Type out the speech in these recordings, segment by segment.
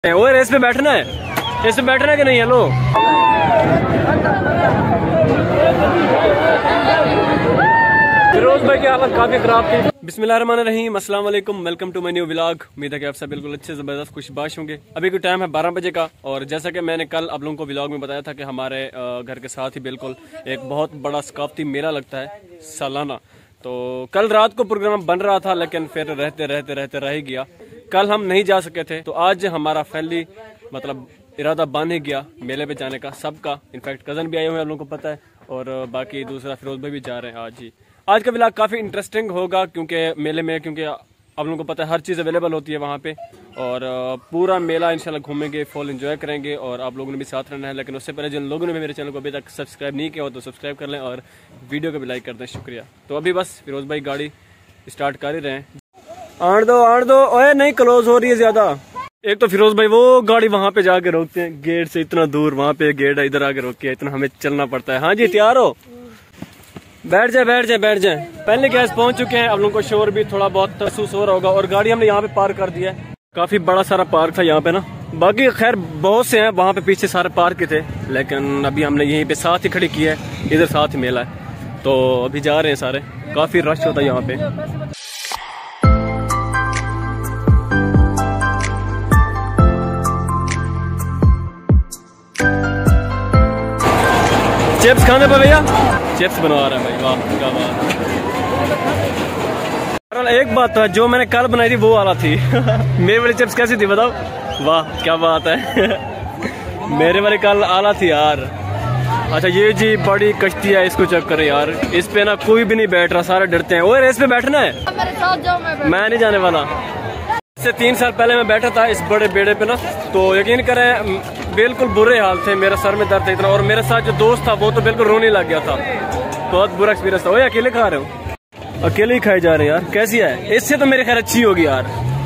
और रेस पे बैठना है, इस पे बैठना है कि नहीं? हेलो फिरोज भाई की हालत काफी खराब थी। बिस्मिल्लाहिर्रहमानिर्रहीम, अस्सलाम वालेकुम, welcome to my new vlog. उम्मीद है कि आप सब बिल्कुल अच्छे ज़बरदस्त खुशबाश होंगे। अभी का टाइम है 12 बजे का, और जैसा कि मैंने कल आप लोगों को व्लॉग में बताया था कि हमारे घर के साथ ही बिल्कुल एक बहुत बड़ा सकाफती मेला लगता है सालाना। तो कल रात को प्रोग्राम बन रहा था, लेकिन फिर रहते रहते रहते रह ही गया। कल हम नहीं जा सके थे, तो आज हमारा फैमिली मतलब इरादा बन ही गया मेले पे जाने का, सबका। इनफैक्ट कज़न भी आए हुए हैं, आप लोगों को पता है, और बाकी दूसरा फिरोज भाई भी जा रहे हैं आज ही। आज का व्लॉग काफ़ी इंटरेस्टिंग होगा, क्योंकि मेले में, क्योंकि आप लोगों को पता है हर चीज़ अवेलेबल होती है वहाँ पे, और पूरा मेला इंशाल्लाह घूमेंगे, फुल एंजॉय करेंगे, और आप लोगों ने भी साथ रहना है। लेकिन उससे पहले जिन लोगों ने भी मेरे चैनल को अभी तक सब्सक्राइब नहीं किया हो तो सब्सक्राइब कर लें, और वीडियो को भी लाइक कर दें, शुक्रिया। तो अभी बस फिरोज भाई गाड़ी स्टार्ट कर ही रहे हैं। आड़ दो, ओए नहीं क्लोज हो रही है ज्यादा। एक तो फिरोज भाई वो गाड़ी वहाँ पे जाके रोकते हैं, गेट से इतना दूर, वहाँ पे गेट है, इधर आके रोके, इतना हमें चलना पड़ता है। हाँ जी, तैयार हो? बैठ जाए। पहले गैस पहुंच चुके हैं, आप लोगों को शोर भी थोड़ा बहुत महसूस हो रहा होगा, और गाड़ी हमने यहाँ पे पार्क कर दिया है। काफी बड़ा सारा पार्क था यहाँ पे ना, बाकी खैर बहुत से हैं वहाँ पे पीछे सारे पार्क थे, लेकिन अभी हमने यहीं पे साथ ही खड़ी की है, इधर साथ ही मेला है। तो अभी जा रहे हैं सारे, काफी रश होता है यहाँ पे। चिप्स खाने पर भैया, चिप्स बनवा रहे हैं भाई, वाह क्या बात है। एक बात है, जो मैंने कल बनाई थी वो वाला थी मेरी वाली चिप्स कैसी थी बताओ? वाह क्या बात है मेरे वाली कल आला थी यार। अच्छा ये जी बड़ी कश्ती है, इसको चेक करें यार, इस पे ना कोई भी नहीं बैठ रहा, सारे डरते हैं। ओए रेस पे बैठना है, मेरे साथ जाओ, मैं नहीं जाने वाला। इससे 3 साल पहले मैं बैठा था इस बड़े बेड़े पे ना, तो यकीन करें बिल्कुल बुरे हाल थे, मेरा सर में दर्द था इतना, और मेरे साथ जो दोस्त था वो तो बिल्कुल रोने लग गया था। बहुत बुरा एक्सपीरियंस था। ओए अकेले खा रहे हो? अकेले ही खाए जा रहे हैं यार, कैसी है? इससे तो मेरे खैर अच्छी होगी यार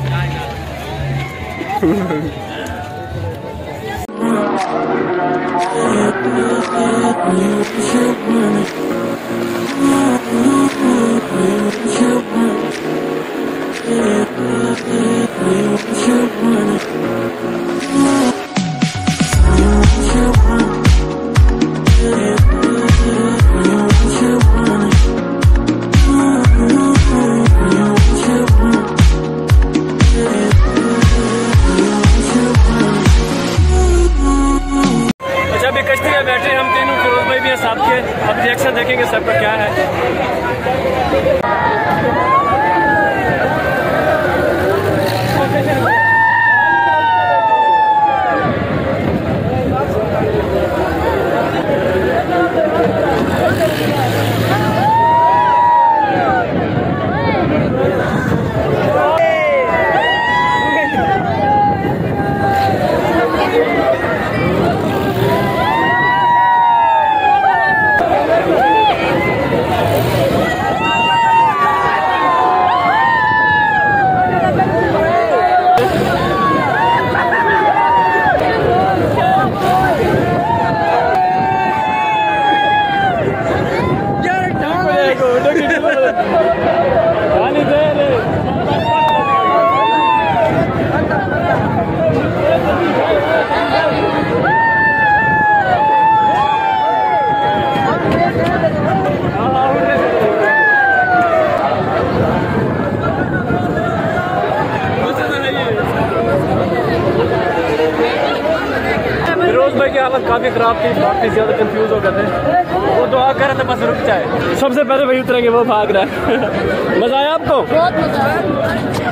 बैठे हम तीनों, फिरोज भाई भी हैं साथ के। अब रिएक्शन देखेंगे सबका क्या है। की हालत काफी खराब थी, काफी ज्यादा कंफ्यूज हो गए थे। वो दुआ कर रहे थे बस रुक जाए। सबसे पहले वही उतरेंगे, वो भाग रहा है मजा आया आपको? बहुत मजा आया।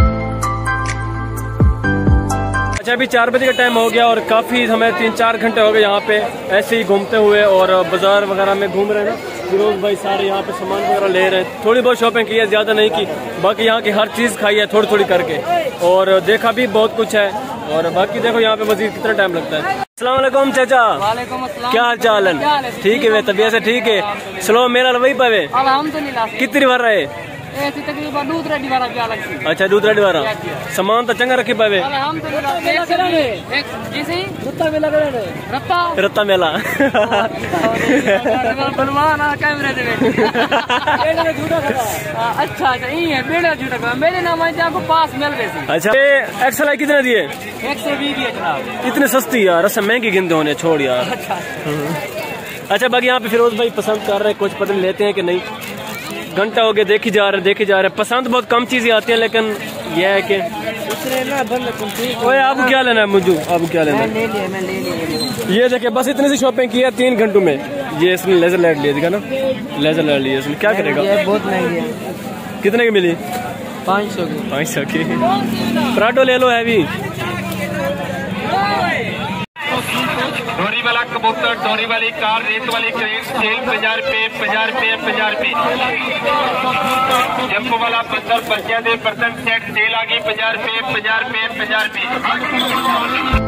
अच्छा अभी 4 बजे का टाइम हो गया, और काफी हमें 3-4 घंटे हो गए यहाँ पे ऐसे ही घूमते हुए, और बाजार वगैरह में घूम रहे हैं। फिरोज भाई सारे यहाँ पे सामान वगैरह ले रहे हैं, थोड़ी बहुत शॉपिंग की है, ज्यादा नहीं की। बाकी यहाँ की हर चीज खाई है थोड़ी थोड़ी करके, और देखा भी बहुत कुछ है। और बाकी देखो यहाँ पे मजीद कितना टाइम लगता है। अस्सलाम वालेकुम चाचा, क्या हाल चाल है? ठीक है, तबीयत से ठीक है? स्लो मेरा वही पवे अल्हम्दुलिल्लाह। कितनी बार रहे? ऐसे तकरीबन दूध रेडी वाला भी अलग से। अच्छा दूध रेडी वाला सामान तो चंगा रखे पावे। हम तो जैसे रत्ता मेला रत्ता रत्ता मेला बनवाना कैमरे दे अच्छा अच्छा ये है बेड़ा झूठा मेरे नाम है आपको पास मिल गए। अच्छा एक्सल आई कितने दिए? 120 दिए जनाब। इतने सस्ती यार, रस्म महंगी गिनते होने छोड़ यार। अच्छा बाकी यहाँ पे फिरोज भाई पसंद कर रहे हैं, कुछ पतले लेते हैं कि नहीं, घंटा हो गया देखी जा रहे पसंद बहुत कम चीजें आती हैं, लेकिन यह है कि ओए आपको क्या लेना है? मुझे आपको क्या लेना है? ये देखिए बस इतनी सी शॉपिंग की है 3 घंटों में। ये इसने लेजर लाइट ले दिया ना, लेजर लाइट लिया इसने, क्या करेगा? बहुत महंगी है। कितने की मिली? 500 की। पराठो ले लो हैवी। डोरी वाला कबूतर, डोरी वाली कार, रेत वाली क्रेन, सेल 50 रुपए 50 रुपए 50 रुपए। जंप वाला पत्थर बच्चियां दे बर्तन सेट सेल आ गई 50 रुपए 50 रुपए 50 रुपए।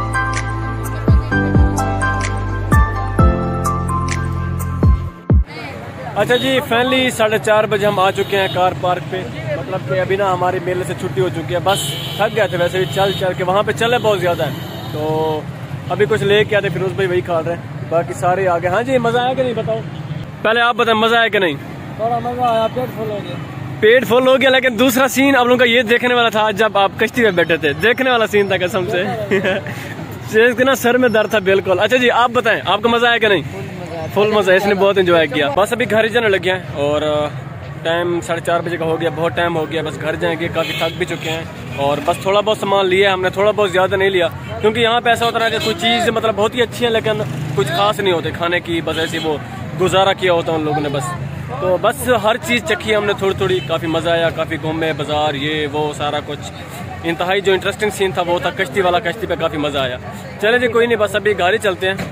अच्छा जी फाइनली 4:30 बजे हम आ चुके हैं कार पार्क पे। मतलब कि अभी ना हमारे मेले से छुट्टी हो चुकी है, बस थक गए थे वैसे भी चल के, वहाँ पे चले बहुत ज़्यादा है, तो अभी कुछ लेके आते। फिरोज भाई वही खा रहे हैं, बाकी सारे आ गए। हाँ जी मज़ा आया कि नहीं बताओ? पहले आप बताएं मज़ा आया कि नहीं? थोड़ा मजा आया, पेट फुल हो गया। पेट फुल हो गया, लेकिन दूसरा सीन आप लोगों का ये देखने वाला था जब आप कश्ती में बैठे थे, देखने वाला सीन था कसम से ना सर में दर्द था बिल्कुल। अच्छा जी आप बताएं आपको मज़ा आया कि नहीं? फुल मज़ा, इसने बहुत एंजॉय किया। बस अभी घर ही जाने लगे हैं और टाइम 4:30 बजे का हो गया, बहुत टाइम हो गया, बस घर जाएंगे, काफ़ी थक भी चुके हैं और बस थोड़ा बहुत सामान लिया हमने, थोड़ा बहुत ज़्यादा नहीं लिया, क्योंकि यहाँ पे ऐसा होता है कि कोई चीज़ मतलब बहुत ही अच्छी है लेकिन कुछ खास नहीं होते खाने की, बस ऐसे वो गुजारा किया होता है उन लोगों ने बस। तो बस हर चीज़ चखी हमने थोड़ी थोड़ी, काफ़ी मज़ा आया, काफ़ी घूमे बाजार ये वो सारा कुछ। इंतहाई जो इंटरेस्टिंग सीन था वो था कश्ती वाला, कश्ती पे काफ़ी मज़ा आया। चले जी कोई नहीं, बस अभी गाड़ी चलते हैं।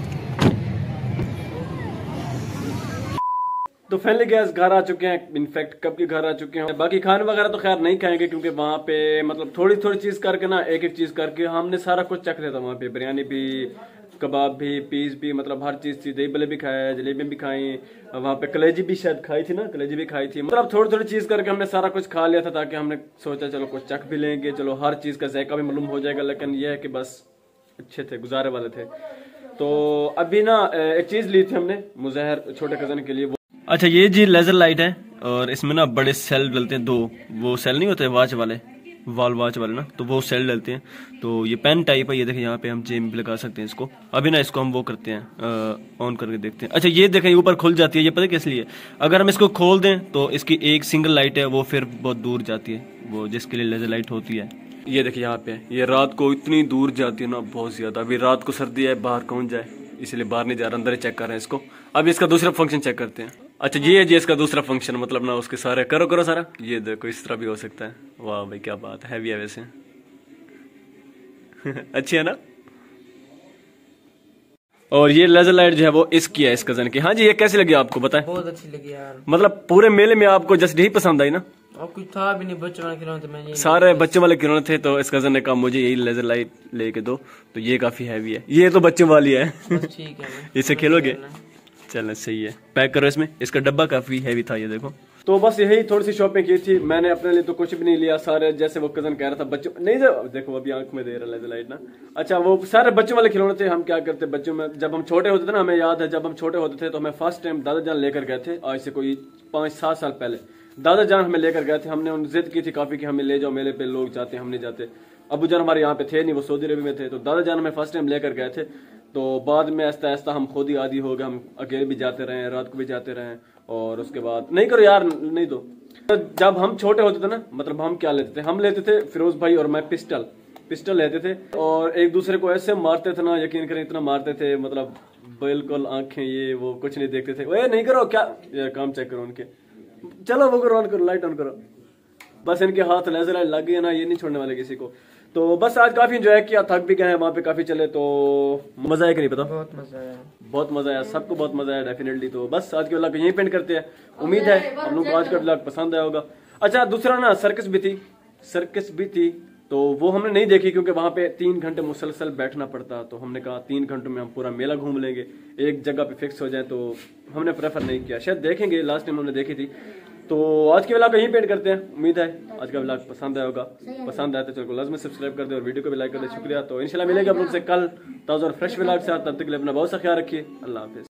तो फाइनली गैस घर आ चुके हैं, इनफैक्ट कब के घर आ चुके हैं। बाकी खाने वगैरह तो खैर नहीं खाएंगे क्योंकि वहाँ पे मतलब थोड़ी थोड़ी चीज़ करके ना, एक एक चीज़ करके हमने सारा कुछ चख लिया था वहाँ पे। बिरयानी भी, कबाब भी, पीस भी, मतलब हर चीज़ थी। दही बल्ले भी खाया, जलेबी भी खाई, वहाँ पे कलेजी भी शायद खाई थी ना, कलेजी भी खाई थी। मतलब थोड़ी थोड़ी चीज़ करके हमने सारा कुछ खा लिया था, ताकि हमने सोचा चलो कुछ चख भी लेंगे, चलो हर चीज़ का जायका भी मालूम हो जाएगा। लेकिन यह है कि बस अच्छे थे, गुजारे वाले थे। तो अभी ना एक चीज़ ली थी हमने मुजहर छोटे कज़न के लिए। अच्छा ये जी लेजर लाइट है और इसमें ना बड़े सेल डलते हैं, 2 वो सेल नहीं होते वॉच वाले, वॉल वॉच वाले ना, तो वो सेल डलते हैं। तो ये पेन टाइप है, ये देखें यहाँ पे हम जेब में लगा सकते हैं इसको। अभी ना इसको हम वो करते हैं, ऑन करके देखते हैं। अच्छा ये देखें ऊपर खुल जाती है, ये पता किस लिए? अगर हम इसको खोल दें तो इसकी एक सिंगल लाइट है वो फिर बहुत दूर जाती है, वो जिसके लिए लेजर लाइट होती है। ये देखिए यहाँ पे, ये रात को इतनी दूर जाती है ना, बहुत ज्यादा। अभी रात को सर्दी है, बाहर कौन जाए, इसलिए बाहर नहीं जा रहा, अंदर ही चेक कर रहे हैं इसको। अभी इसका दूसरा फंक्शन चेक करते हैं। अच्छा ये है जी इसका दूसरा फंक्शन, मतलब ना उसके सारे करो सारा, ये देखो इस तरह भी हो सकता है। वाह भाई क्या बात है, हैवी है वैसे अच्छी है ना। और ये लेजर लाइट जो है वो इसकी है, इस कजन की। हाँ जी ये कैसी लगी आपको बताएं? बहुत अच्छी लगी यार। मतलब पूरे मेले में आपको जस्ट यही पसंद आई ना? और कुछ था भी नहीं, बच्चों वाले खिलौने थे, मैं सारे बच्चों वाले खिलौने थे, तो इस कजन ने कहा मुझे यही लेजर लाइट लेके दो। तो ये काफी हैवी है, ये तो बच्चों वाली है ठीक है इससे खेलोगे? चलो सही है, पैक करो इसमें। इसका डब्बा काफी हैवी था, ये देखो। तो बस यही थोड़ी सी शॉपिंग की थी मैंने अपने लिए, तो कुछ भी नहीं लिया। सारे जैसे वो कजन कह रहा था बच्चों नहीं देखो अभी आंख में दे रहा लेजर लाइट ना। अच्छा वो सारे बच्चों वाले खिलौने थे। हम क्या करते बच्चों में, जब हम छोटे होते थे ना, हमें याद है जब हम छोटे होते थे तो हमें फर्स्ट टाइम दादा जान लेकर गए थे, आज से कोई 5-7 साल पहले। दादा जान हमें लेकर गए थे, हमने उन जिद की थी काफी कि हमें ले जाओ मेले पे, लोग जाते हम नहीं जाते। अबू जान हमारे यहाँ पे थे नहीं, वो सऊदी अरब में थे, तो दादा जान हमें फर्स्ट टाइम लेकर गए थे। तो बाद में आहिस्ता आहिस्ता हम खुद ही आदी हो गए, हम अकेले भी जाते रहे, रात को भी जाते रहे। और उसके बाद नहीं करो यार, नहीं दो। तो जब हम छोटे होते थे ना, मतलब हम क्या लेते थे, हम लेते थे फिरोज भाई और मैं पिस्टल लेते थे और एक दूसरे को ऐसे मारते थे ना, यकीन करें इतना मारते थे, मतलब बिल्कुल आंखें ये वो कुछ नहीं देखते थे। ओए नहीं करो, क्या यार काम चेक करो उनके, चलो वो करो, ऑन करो, लाइट ऑन करो। बस इनके हाथ लेजर लाइट लग गई है ना, ये नहीं छोड़ने वाले किसी को। तो बस आज काफी एंजॉय किया, थक भी गए हैं, वहाँ पे काफी चले। तो मजा आया कि नहीं पता? बहुत मजा आया, बहुत मजा आया, सबको बहुत मजा आया डेफिनेटली। तो बस आज के व्लॉग यहीं पेंड करते हैं। उम्मीद है हम लोग को आज का व्लॉग पसंद आया होगा। अच्छा दूसरा ना सर्कस भी थी, तो वो हमने नहीं देखी क्योंकि वहाँ पे 3 घंटे मुसलसल बैठना पड़ता। तो हमने कहा 3 घंटों में हम पूरा मेला घूम लेंगे, एक जगह पे फिक्स हो जाए, तो हमने प्रेफर नहीं किया। शायद देखेंगे, लास्ट टाइम हमने देखी थी तो आज के व्लॉग को यहीं पेंट करते हैं। उम्मीद है आज का व्लॉग पसंद आया होगा। पसंद आया तो चैनल को लाजमी सब्सक्राइब कर दे और वीडियो को भी लाइक कर दे। शुक्रिया। तो इंशाल्लाह मिलेंगे आप लोग से कल ताज़ा और फ्रेश व्लॉग से। तब तक के लिए अपना बहुत सा ख्याल रखिए। अल्लाह हाफिज़।